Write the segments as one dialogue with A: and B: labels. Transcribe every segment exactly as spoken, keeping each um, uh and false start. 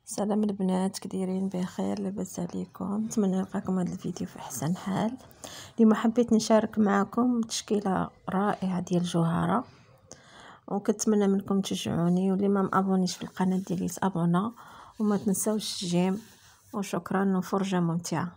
A: سلام البنات، كديرين بخير؟ لاباس عليكم؟ نتمنى نلقاكم هذا الفيديو في احسن حال. اليوم حبيت نشارك معكم تشكيله رائعه ديال الجوهره، وكنتمنى منكم تشجعوني، واللي ما مابونيش في القناه ديالي تابونا، وما تنساوش الجيم. وشكرا، وفرجه ممتعه.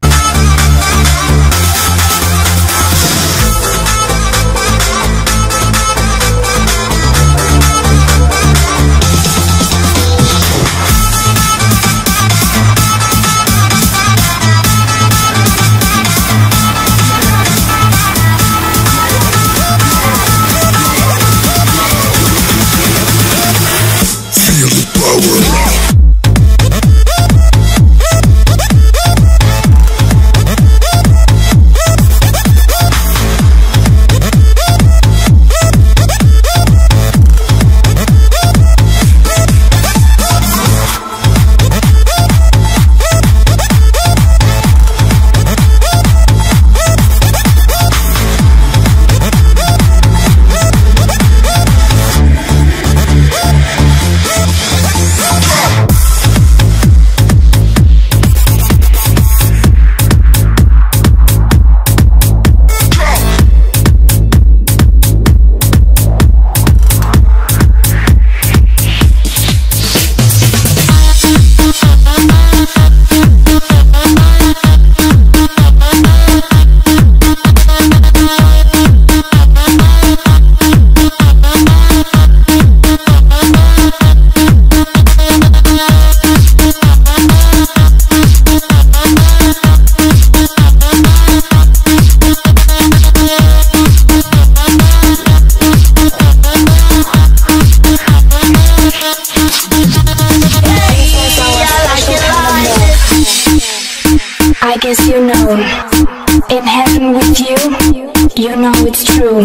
B: I guess you know, in heaven with you, you know it's true.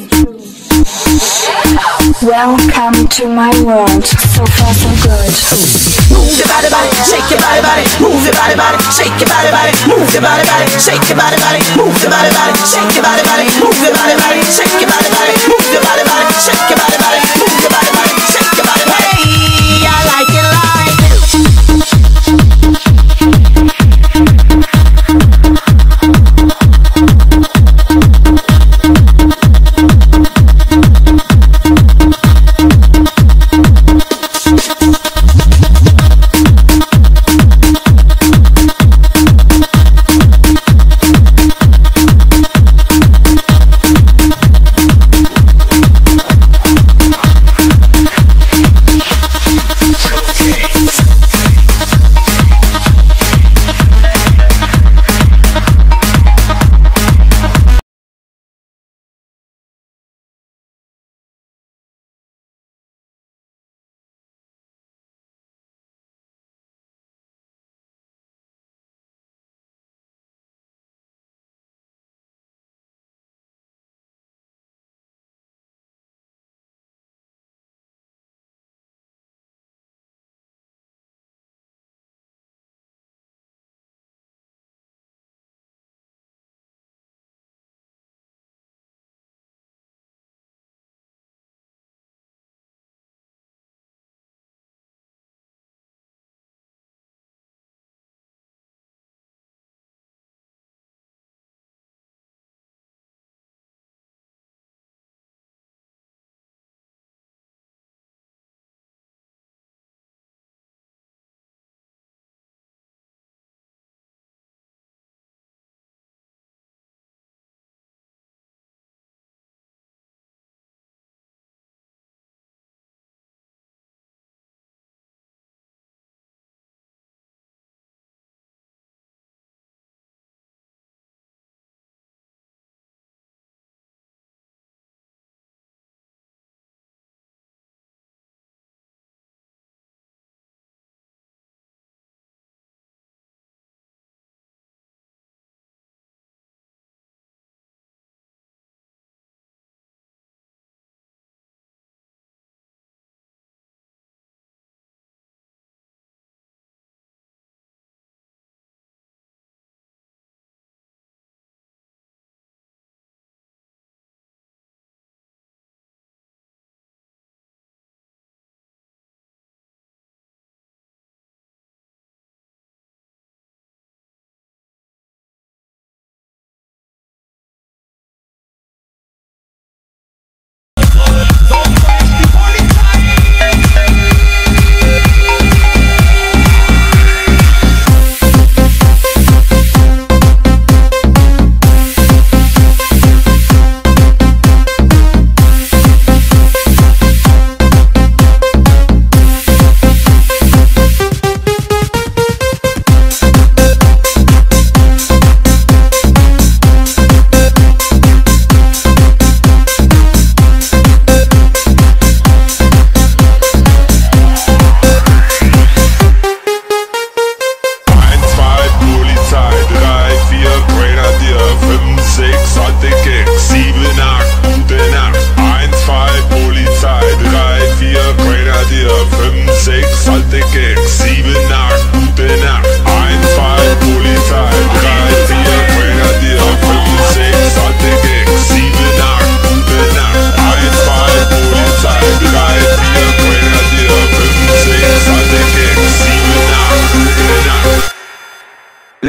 B: Welcome to my world, so far so good.
C: Move your body, body, shake your body, body. Move your body, body, shake your body, body. Move your body, body, shake your body, body. Move your body, body, shake your body, body. Move your body, body, shake your body, body. Move your body, body, shake your body, body. Move your body, body, shake your body, body. Hey, I like it like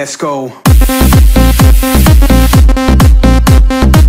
D: let's go.